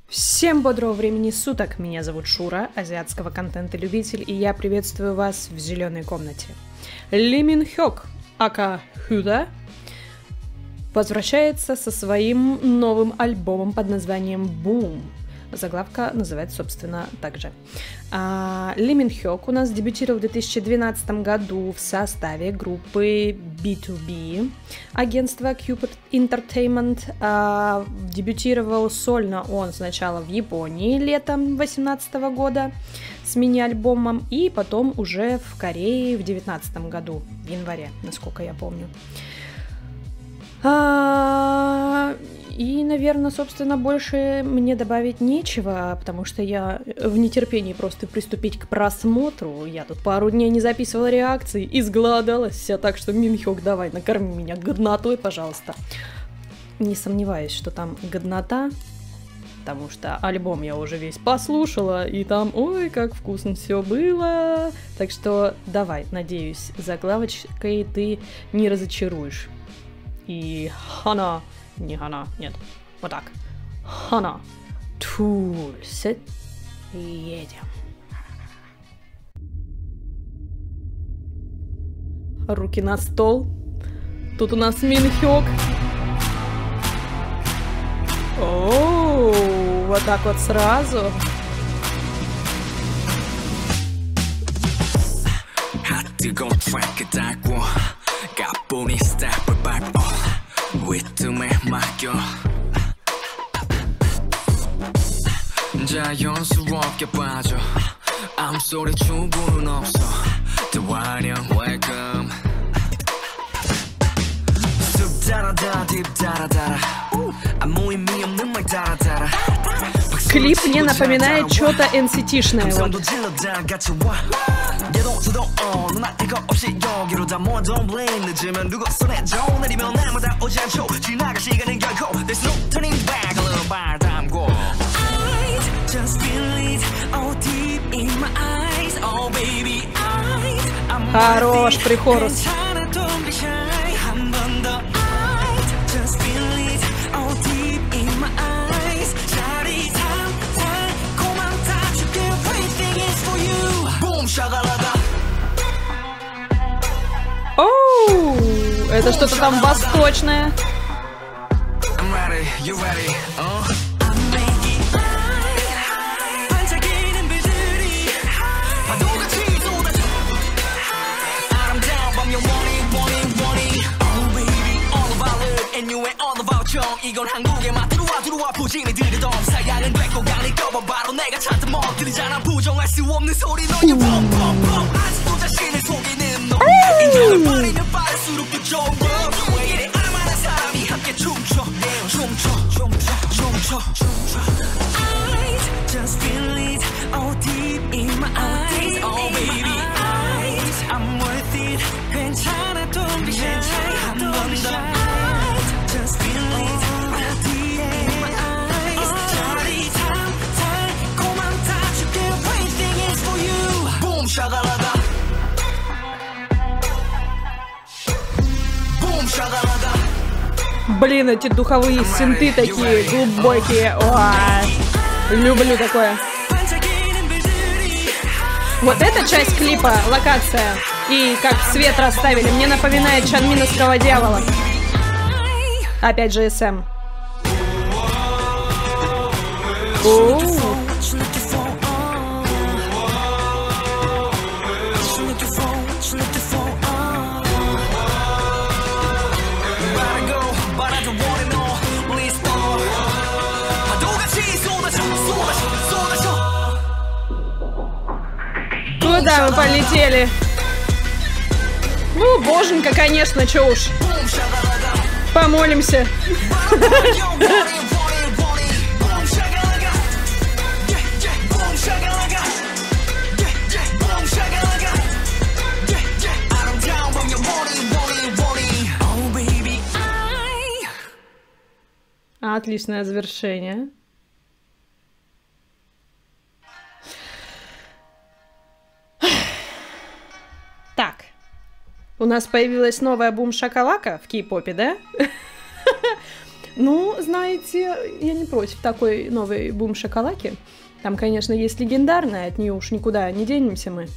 Всем бодрого времени суток, меня зовут Шура, азиатского контента-любитель, и я приветствую вас в зеленой комнате. Ли Мин Хёк, ака Хюда, возвращается со своим новым альбомом под названием Boom. Заглавка называется, собственно, так же. Ли Мин Хёк у нас дебютировал в 2012 году в составе группы B2B, агентства Cupid Entertainment. Дебютировал сольно он сначала в Японии летом 2018 года с мини-альбомом, и потом уже в Корее в 2019 году, в январе, насколько я помню. И, наверное, собственно, больше мне добавить нечего, потому что я в нетерпении просто приступить к просмотру. Я тут пару дней не записывала реакции, изголодалась вся, так что, Мин Хёк, давай, накорми меня годнотой, пожалуйста. Не сомневаюсь, что там годнота, потому что альбом я уже весь послушала, и там, ой, как вкусно все было. Так что давай, надеюсь, заглавочкой ты не разочаруешь. И хана... Не хана, нет. Вот так. Хана. Туль. Сет. Едем. Руки на стол. Тут у нас Мин Хёк. Оу, вот так вот сразу. 자연스럽게 빠져 암소리 충분은 없어 대화령 welcome 습달아다 딥달아달아 아무 의미 없는 말 달아달아. Клип мне напоминает что-то NCT-шное. Вот. Хорош прихорус. Оу, это что-то там восточное. 이건 한국에만 들어와 부진이 들이던 사양은 됐고 간이 꺼봐 내가 찾던 뭐 들리잖아 부정할 수 없는 소리 너의 펑펑펑 아직도 자신을 속이는 너 인정을 버리면 빠를수록 더 좋아 왜 이래 얼마나 사람이 함께 춤춰 I just feel it all deep in my eyes oh baby I'm worth it 괜찮아 don't be shy 한번 더 Блин, эти духовые синты такие глубокие. Ой, люблю такое. Вот эта часть клипа, локация и как свет расставили, мне напоминает Чанминовского дьявола. Опять же СМ. Куда мы полетели? Ну, боженька, конечно, чё уж. Помолимся. Отличное завершение. Так. У нас появилась новая бум-шакалака в кей-попе, да? Ну, знаете, я не против такой новой бум-шоколадки. Там, конечно, есть легендарная, от нее уж никуда не денемся мы.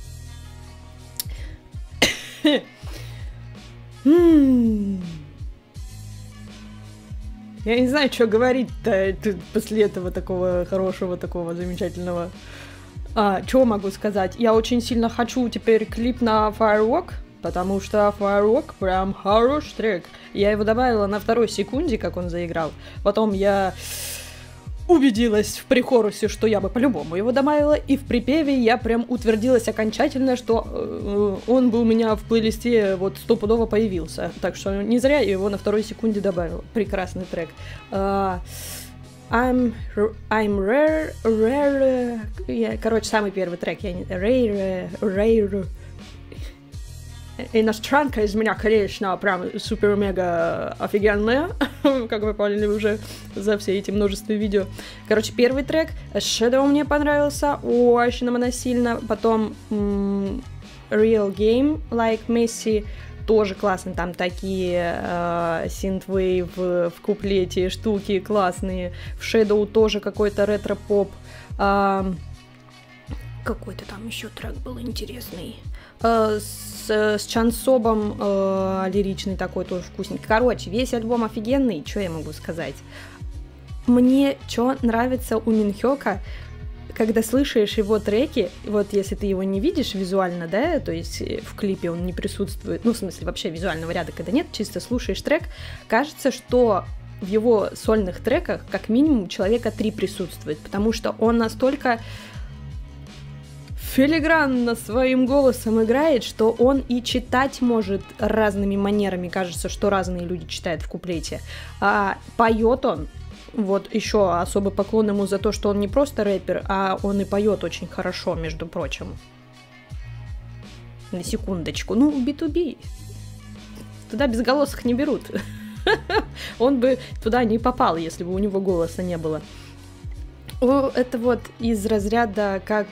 Я не знаю, что говорить-то после этого такого хорошего, такого замечательного. Что могу сказать? Я очень сильно хочу теперь клип на Firewalk, потому что Firewalk прям хороший трек. Я его добавила на 2-й секунде, как он заиграл. Потом я убедилась в прихорусе, что я бы по-любому его добавила, и в припеве я прям утвердилась окончательно, что он бы у меня в плейлисте вот стопудово появился. Так что не зря я его на 2-й секунде добавила. Прекрасный трек. I'm rare. Короче, самый первый трек. Я не... Rare. Иностранка из меня, конечно, прям супер-мега офигенная, как вы поняли уже за все эти множество видео. Короче, первый трек Shadow мне понравился, очень сильно. Потом Real Game, Like Messi, тоже классно, там такие синтвейв в куплете штуки классные. В Shadow тоже какой-то ретро-поп. Какой-то там еще трек был интересный. С Чансобом лиричный такой, тоже вкусненький. Короче, весь альбом офигенный, что я могу сказать? Мне что нравится у Минхёка, когда слышишь его треки, вот если ты его не видишь визуально, да, то есть в клипе он не присутствует, ну, в смысле, вообще визуального ряда, когда нет, чисто слушаешь трек, кажется, что в его сольных треках как минимум человека 3 присутствует, потому что он настолько филигранно своим голосом играет, что он и читать может разными манерами. Кажется, что разные люди читают в куплете. А поет он, вот еще особый поклон ему за то, что он не просто рэпер, а он и поет очень хорошо, между прочим. На секундочку. Ну, B2B. Туда безголосых не берут. Он бы туда не попал, если бы у него голоса не было. Это вот из разряда как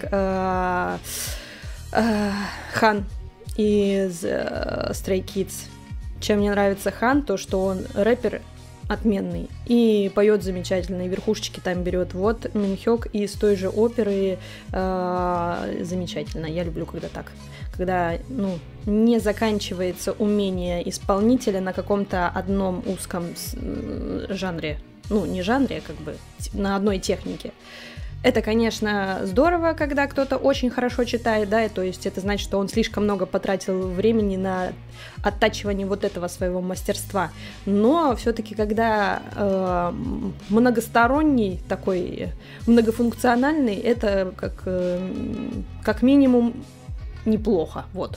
Хан из Stray Kids. Чем мне нравится Хан, то что он рэпер отменный и поет замечательно, и верхушечки там берет. Вот Минхёк из той же оперы замечательно. Я люблю, когда так. Когда, ну, не заканчивается умение исполнителя на каком-то одном узком жанре. Ну, не жанре, как бы, на одной технике. Это, конечно, здорово, когда кто-то очень хорошо читает, да, то есть это значит, что он слишком много потратил времени на оттачивание вот этого своего мастерства. Но все-таки, когда многосторонний, такой многофункциональный, это как минимум неплохо, вот.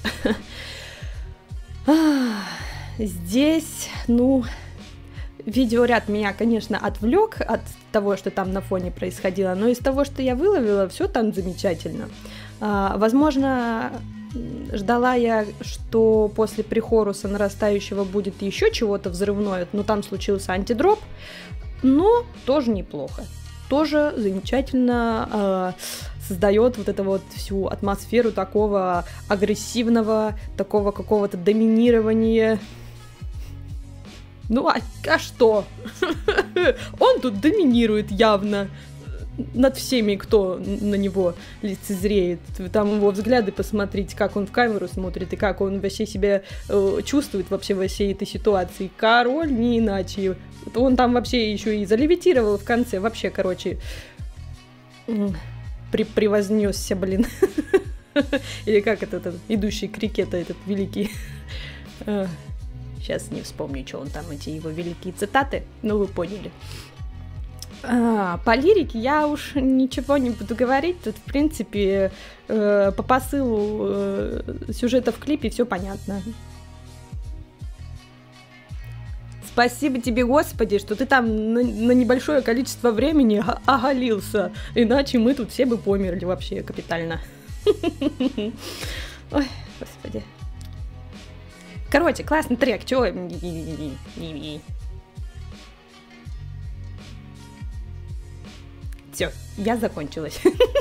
Здесь, ну... Видеоряд меня, конечно, отвлек от того, что там на фоне происходило, но из того, что я выловила, все там замечательно. Возможно, ждала я, что после прихоруса нарастающего будет еще чего-то взрывное, но там случился антидроп, но тоже неплохо. Тоже замечательно создает вот эту вот всю атмосферу такого агрессивного, такого какого-то доминирования. Ну, а что? Он тут доминирует явно над всеми, кто на него лицезреет. Там его взгляды посмотрите, как он в камеру смотрит и как он вообще себя чувствует вообще во всей этой ситуации. Король не иначе. Он там вообще еще и залевитировал в конце. Вообще, короче, превознесся, блин. Или как этот идущий крикета, этот великий... Сейчас не вспомню, что он там, эти его великие цитаты, но вы поняли. По лирике я уж ничего не буду говорить. Тут, в принципе, по посылу сюжета в клипе все понятно. Спасибо тебе, Господи, что ты там на небольшое количество времени оголился. Иначе мы тут все бы померли вообще капитально. Ой, Господи. Короче, классный трек, чё? Все, я закончилась.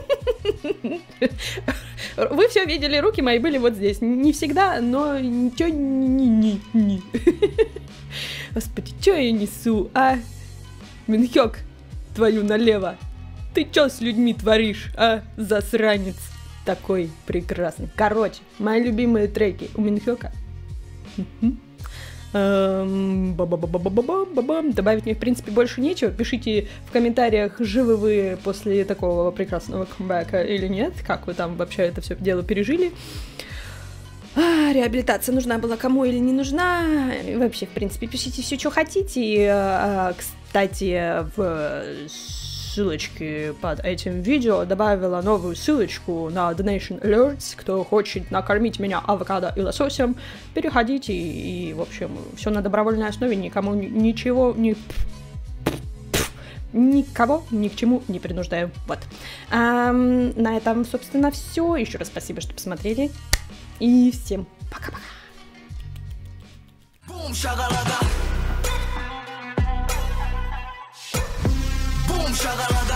Вы все видели, руки мои были вот здесь. Не всегда, но ничего не. Господи, чё я несу, а? Минхёк, твою налево. Ты чё с людьми творишь, а, засранец? Такой прекрасный. Короче, мои любимые треки у Минхёка. Добавить мне, в принципе, больше нечего. Пишите в комментариях, живы вы после такого прекрасного камбэка или нет, как вы там вообще это все дело пережили. Реабилитация нужна была кому или не нужна. И вообще, в принципе, пишите все, что хотите. Кстати, в ссылочке под этим видео добавила новую ссылочку на Donation Alerts. Кто хочет накормить меня авокадо и лососем, переходите. И, в общем, все на добровольной основе. Никому никого ни к чему не принуждаю. Вот. На этом, собственно, все. Еще раз спасибо, что посмотрели. И всем пока-пока. Boom, shakalaka.